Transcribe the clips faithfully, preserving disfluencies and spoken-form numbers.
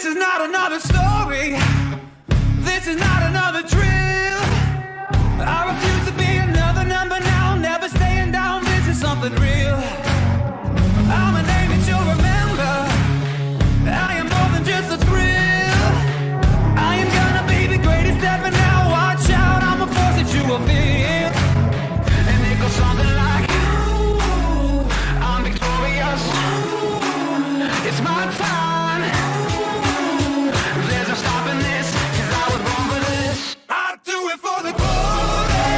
This is not another story. This is not another drill. I refuse to be another number now. Never staying down, this is something real. I'm a name that you'll remember. I am more than just a thrill. I am gonna be the greatest ever now. Watch out, I'm a force that you will feel. And it goes something like, ooh, I'm victorious. It's my time. There's no stopping this, 'cause I was born for this. I do it for the glory.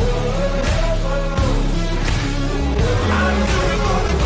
I do it for the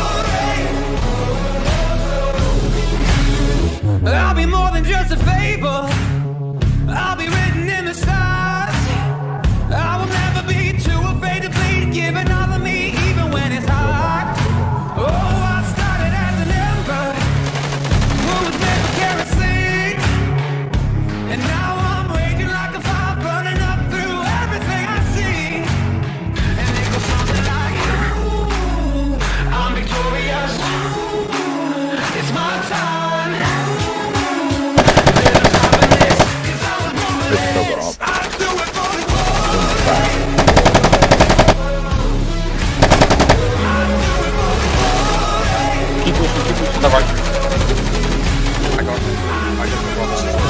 glory. I'll be more than just a fable. I'll be written in the stars. I will never be too afraid to bleed, giving all of me even when it's hard. Oh, I started as an ember who was made for kerosene, and now I'm raging like a fire, burning up through everything I see. And it goes something like, ooh, I'm victorious. It's my time. There's no stopping this, 'cause I was born for this. I do it for the glory. Keep pushing, keep pushing. Давай. I got it. I got the wrong system.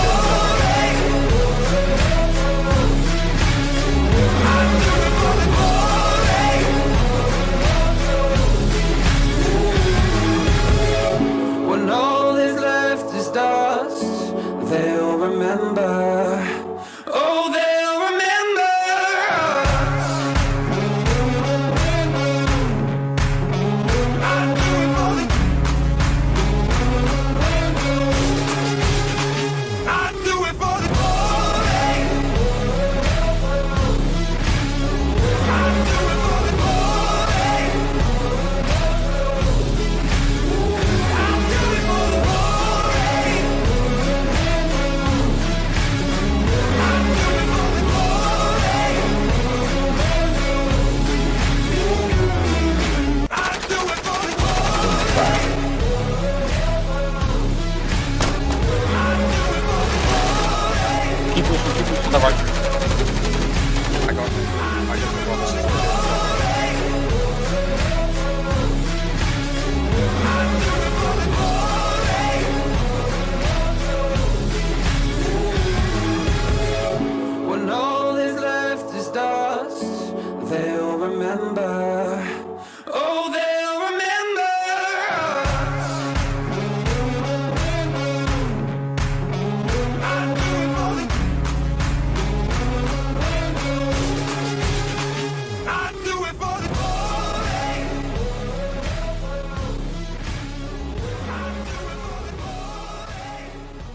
When all is left is dust, they'll remember. Oh, they'll remember us. I do it for the I do it for the glory. I do it for the glory. I do it for the glory. I do it for the glory. I do it for the glory. Keep pushing, keep pushing. Давай. I got it. I got the wrong system. When all is left is dust, they'll remember. Oh, they'll remember us. I do it for the I do it for the glory. I do it for the glory.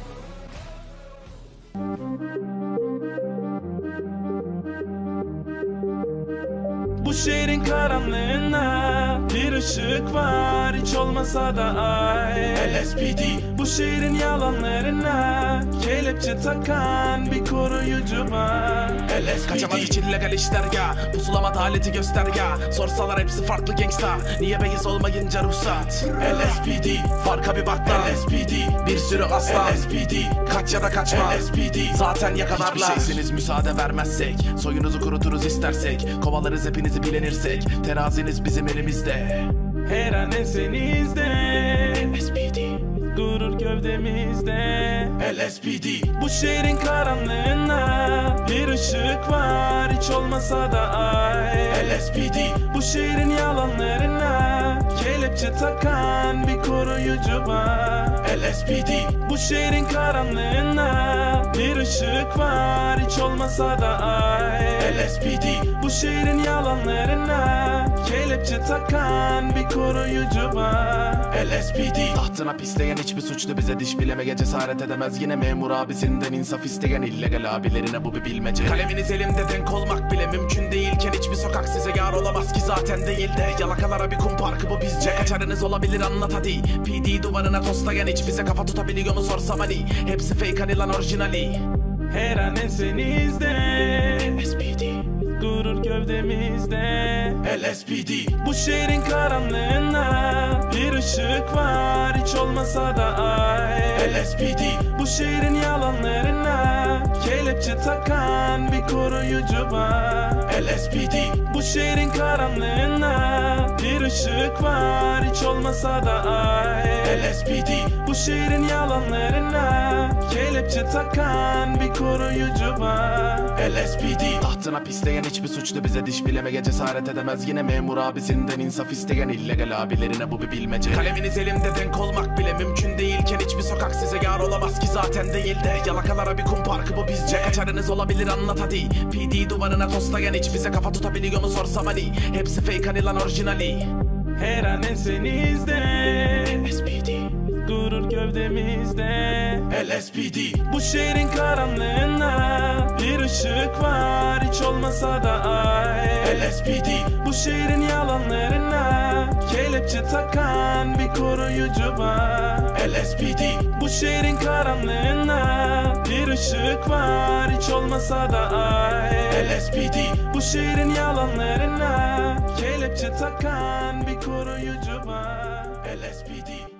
Bu şehrin karanlığına bir ışık var, hiç olmasa da ay. L S P D. Bu şehrin yalanlarına kelepçe takan bir koruyucu var. L S P D. Kaçamaz için legal işler ya. Pusulama adaleti göster ya. Sorsalar hepsi farklı gangsta. Niye beyiz olmayınca ruhsat? L S P D. Farka bir bak lan. L S P D. Bir sürü aslan. L S P D. Kaç ya da kaçma. L S P D. Zaten yakalarlar. Hiçbir şeysiniz müsaade vermezsek. Soyunuzu kuruturuz istersek. Kovalarız hepinizi bilenirsek. Teraziniz bizim elimizde. Her an ensenizde. L S P D. Durur gövdemizde. L S P D. Bu şehrin karanlığına bir ışık var, hiç olmasa da ay. L S P D. Bu şehrin yalanlarına kelepçe takan bir koruyucu var. L S P D. Bu şehrin karanlığına bir ışık var, hiç olmasa da ay. L S P D. Bu şehrin yalanlarına kelepçe takan bir koruyucu var. L S P D. Tahtına pisleyen hiçbir suçlu bize diş bilemeye cesaret edemez. Yine memur abisinden insaf isteyen illegal abilerine bu bir bilmece. Kaleminiz elimde denk olmak bile mümkün değilken hiçbir sokak size yar olamaz ki zaten değil de. Yalakalara bir kum parkı bu bizce. Kaçarınız olabilir anlat hadi. P D duvarına toslayan hiç bize kafa tutabiliyor mu sorsam hani. Hepsi fake hani lan orijinali. Her an ensenizde. L S P D. Durur gövdemizde. L S P D. Bu şehrin karanlığına bir ışık var, hiç olmasa da ay. L S P D. Bu şehrin yalanlarına kelepçe takan bir koruyucu var. L S P D. Bu şehrin karanlığına bir ışık var, hiç olmasa da ay. L S P D. Bu şehrin yalanlarına kelepçe takan bir koruyucu var. L S P D. Tahtına pisleyen hiçbir suçlu bize diş bilemeye cesaret edemez. Yine memur abisinden insaf isteyen illegal abilerine bu bir bilmece. Kaleminiz elimde denk olmak bile mümkün değilken hiçbir sokak size yar olamaz ki zaten değil de. Yalakalara bir kum parkı bu bizce. Kaçarınız olabilir anlat hadi. P D duvarına toslayan hiç bize kafa tutabiliyor mu sorsam hani. Hepsi fake hani lan orijinali. Her an ensenizde L S P D. durur gövdemizde. L S P D. Bu şehrin karanlığına bir ışık var, hiç olmasa da ay. L S P D. Bu şehrin yalanlarına kelepçe takan bir koruyucu var. L S P D. Bu şehrin karanlığına bir ışık var, hiç olmasa da ay. L S P D. Bu şehrin yalanlarına kelepçe takan bir koruyucu var. L S P D.